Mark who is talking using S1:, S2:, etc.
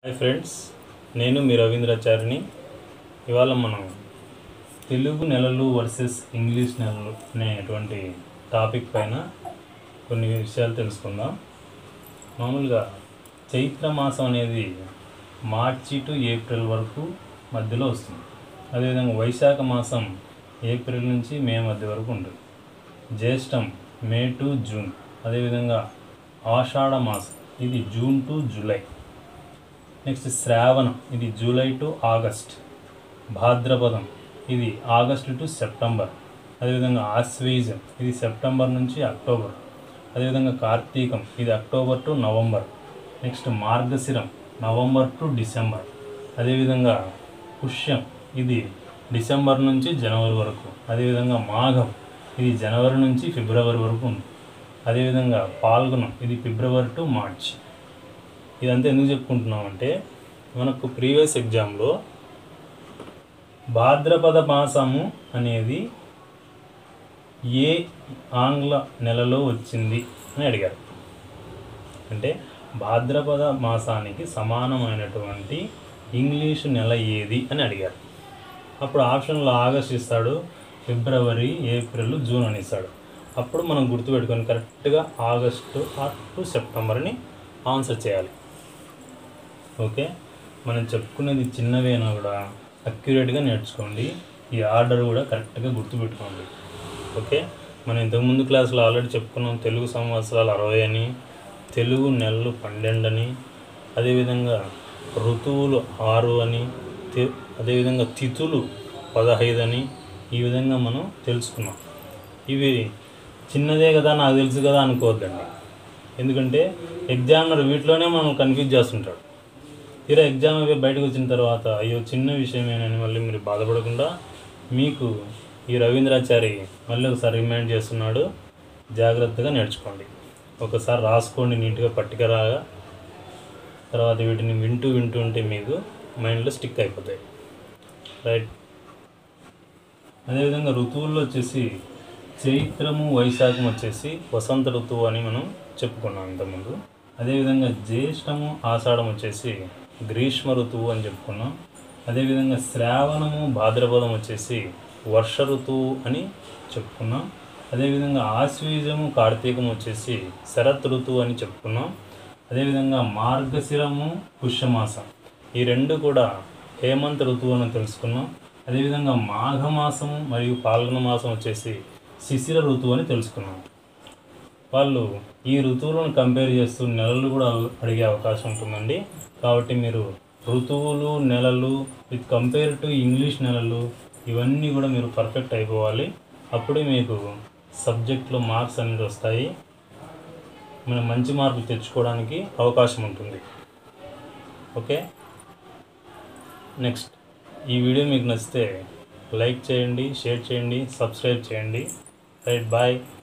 S1: Hi friends, నేను మీ రవీంద్రాచారిని. ఇవాళ మనం తెలుగు నెలలు వర్సెస్ ఇంగ్లీష్ నెలలు అనేటువంటి టాపిక్ పైన కొన్ని విషయాలు తెలుసుకుందాం. మామూలుగా చైత్ర మాసం అనేది మార్చి టు ఏప్రిల్ వరకు మధ్యలో వస్తుంది. అదేవిధంగా వైశాఖ మాసం ఏప్రిల్ నుంచి మే మధ్య వరకు ఉంటుంది. జ్యేష్టం మే టు జూన్. అదేవిధంగా ఆషాఢ మాసం ఇది జూన్ టు జూలై. నెక్స్ట్ శ్రావణం ఇది జూలై టు ఆగస్ట్. భాద్రపదం ఇది ఆగస్టు టు సెప్టెంబర్. అదేవిధంగా ఆశ్వీజం ఇది సెప్టెంబర్ నుంచి అక్టోబర్. అదేవిధంగా కార్తీకం ఇది అక్టోబర్ టు నవంబర్. నెక్స్ట్ మార్గశిరం నవంబర్ టు డిసెంబర్. అదేవిధంగా పుష్యం ఇది డిసెంబర్ నుంచి జనవరి వరకు. అదేవిధంగా మాఘం ఇది జనవరి నుంచి ఫిబ్రవరి వరకు ఉంది. అదేవిధంగా పాల్గొనం ఇది ఫిబ్రవరి టు మార్చ్. ఇదంతా ఎందుకు చెప్పుకుంటున్నామంటే మనకు ప్రీవియస్ ఎగ్జామ్లో భాద్రపద మాసము అనేది ఏ ఆంగ్ల నెలలో వచ్చింది అని అడిగారు. అంటే భాద్రపద మాసానికి సమానమైనటువంటి ఇంగ్లీషు నెల ఏది అని అడిగారు. అప్పుడు ఆప్షన్లో ఆగస్ట్ ఇస్తాడు, ఫిబ్రవరి, ఏప్రిల్, జూన్ అని ఇస్తాడు. అప్పుడు మనం గుర్తుపెట్టుకొని కరెక్ట్గా ఆగస్టు టు సెప్టెంబర్ని ఆన్సర్ చేయాలి. ఓకే, మనం చెప్పుకునేది చిన్నవేనా కూడా అక్యురేట్గా నేర్చుకోండి. ఈ ఆర్డర్ కూడా కరెక్ట్గా గుర్తుపెట్టుకోండి. ఓకే, మనం ఇంతకుముందు క్లాసులో ఆల్రెడీ చెప్పుకున్నాం. తెలుగు సంవత్సరాలు 60 అని, తెలుగు నెలలు 12 అని, అదేవిధంగా ఋతువులు 6 అని, అదేవిధంగా తిథులు 15 అని ఈ విధంగా మనం తెలుసుకున్నాం. ఇవి చిన్నదే కదా, నాకు తెలుసు కదా అనుకోవద్దండి. ఎందుకంటే ఎగ్జామినర్ వీటిలోనే మనం కన్ఫ్యూజ్ చేస్తుంటాడు. తీరా ఎగ్జామ్ అయిపోయి బయటకు వచ్చిన తర్వాత అయ్యో చిన్న విషయమేనని మళ్ళీ మీరు బాధపడకుండా మీకు ఈ రవీంద్రాచారి మళ్ళీ ఒకసారి రిమైండ్ చేస్తున్నాడు. జాగ్రత్తగా నేర్చుకోండి. ఒకసారి రాసుకోండి నీట్గా పట్టిక రాగా. తర్వాత వీటిని వింటూ ఉంటే మీకు మైండ్లో స్టిక్ అయిపోతాయి. రైట్. అదేవిధంగా ఋతువుల్లో వచ్చేసి చైత్రము, వైశాఖం వచ్చేసి వసంత ఋతువు అని మనం చెప్పుకున్నాం ఇంతకుముందు. అదేవిధంగా జ్యేష్టము, ఆషాఢం వచ్చేసి గ్రీష్మ ఋతువు అని చెప్పుకున్నాం. అదేవిధంగా శ్రావణము, భాద్రపదం వచ్చేసి వర్ష ఋతువు అని చెప్పుకున్నాం. అదేవిధంగా ఆశ్వీజము, కార్తీకం వచ్చేసి శరత్ ఋతువు అని చెప్పుకున్నాం. అదేవిధంగా మార్గశిరము, పుష్యమాసం ఈ రెండు కూడా హేమంత ఋతువు అని తెలుసుకున్నాం. అదేవిధంగా మాఘమాసము మరియు పాల్గొన మాసం వచ్చేసి శిశిర ఋతువు అని తెలుసుకున్నాం. వాళ్ళు ఈ ఋతువులను కంపేర్ చేస్తూ నెలలు కూడా అడిగే అవకాశం ఉంటుందండి. కాబట్టి మీరు ఋతువులు, నెలలు విత్ కంపేర్ టు ఇంగ్లీష్ నెలలు ఇవన్నీ కూడా మీరు పర్ఫెక్ట్ అయిపోవాలి. అప్పుడే మీకు సబ్జెక్ట్లో మార్క్స్ అనేది వస్తాయి. మనం మంచి మార్కులు తెచ్చుకోవడానికి అవకాశం ఉంటుంది. ఓకే, నెక్స్ట్ ఈ వీడియో మీకు నచ్చితే లైక్ చేయండి, షేర్ చేయండి, సబ్స్క్రైబ్ చేయండి. Right, bye.